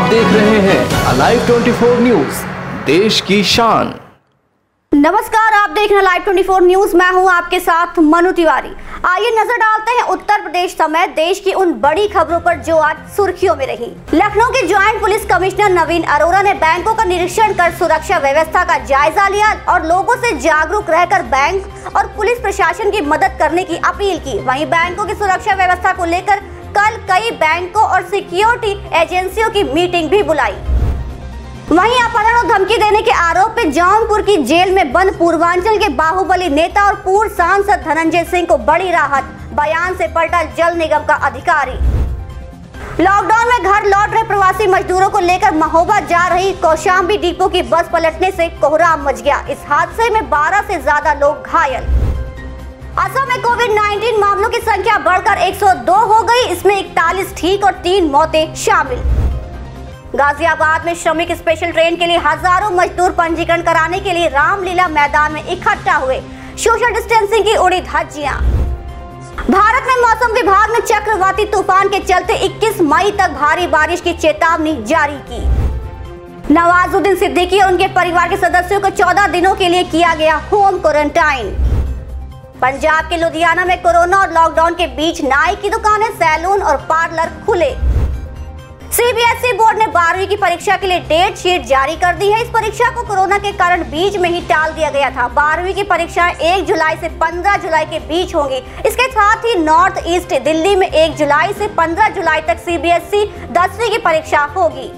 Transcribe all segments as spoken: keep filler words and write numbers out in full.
आप देख रहे हैं अलाइव चौबीस न्यूज, देश की शान। नमस्कार, आप देख रहे हैं लाइव चौबीस न्यूज। मैं हूं आपके साथ मनु तिवारी। आइए नजर डालते हैं उत्तर प्रदेश समेत देश की उन बड़ी खबरों पर जो आज सुर्खियों में रही। लखनऊ के joint police commissioner Naveen Arora ने बैंकों का निरीक्षण कर सुरक्षा व्यवस्था का जायजा लिया और लोगों से जागरूक रहकर बैंक और पुलिस प्रशासन की मदद करने की अपील की। वहीं बैंकों की सुरक्षा व्यवस्था को लेकर कल कई बैंकों और सिक्योरिटी एजेंसियों की मीटिंग भी बुलाई। वहीं अपहरण और धमकी देने के आरोप में जौनपुर की जेल में बंद पूर्वांचल के बाहुबली नेता और पूर्व सांसद धनंजय सिंह को बड़ी राहत, बयान से पलटा जल निगम का अधिकारी। लॉकडाउन में घर लौट रहे प्रवासी मजदूरों को लेकर महोबा जा रही कौशाम्बी डिपो की बस पलटने से कोहराम मच गया। इस हादसे में बारह से ज्यादा लोग घायल। असम में कोविड उन्नीस मामलों की संख्या बढ़कर एक सौ दो हो गई। इसमें इकतालीस ठीक और तीन मौतें शामिल। गाजियाबाद में श्रमिक स्पेशल ट्रेन के लिए हजारों मजदूर पंजीकरण कराने के लिए रामलीला मैदान में इकट्ठा हुए। सोशल डिस्टेंसिंग की उड़ी धज्जियां। भारत में मौसम विभाग ने चक्रवाती तूफान के चलते इक्कीस मई तक भारी बारिश की चेतावनी जारी की। नवाजुद्दीन सिद्दीकी और उनके परिवार के सदस्यों को चौदह दिनों के लिए किया गया होम क्वारंटाइन। पंजाब के लुधियाना में कोरोना और लॉकडाउन के बीच नाई की दुकानें, सैलून और पार्लर खुले। सीबीएसई बोर्ड ने बारहवीं की परीक्षा के लिए डेट शीट जारी कर दी है। इस परीक्षा को कोरोना के कारण बीच में ही टाल दिया गया था। बारहवीं की परीक्षाएं एक जुलाई से पंद्रह जुलाई के बीच होंगी। इसके साथ ही नॉर्थ ईस्ट दिल्ली में एक जुलाई से पंद्रह जुलाई तक सीबीएसई दसवीं की परीक्षा होगी।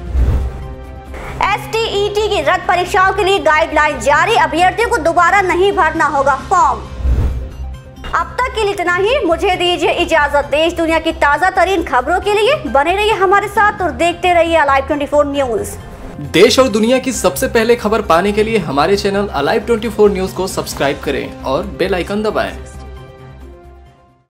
एसटीईटी की रद्द परीक्षाओं के लिए गाइडलाइन जारी, अभ्यर्थियों को दोबारा नहीं भरना होगा फॉर्म। अब तक के लिए इतना ही। मुझे दीजिए इजाजत। देश दुनिया की ताजा तरीन खबरों के लिए बने रहिए हमारे साथ और देखते रहिए अलाइव चौबीस न्यूज। देश और दुनिया की सबसे पहले खबर पाने के लिए हमारे चैनल अलाइव चौबीस न्यूज को सब्सक्राइब करें और बेल आइकन दबाएं।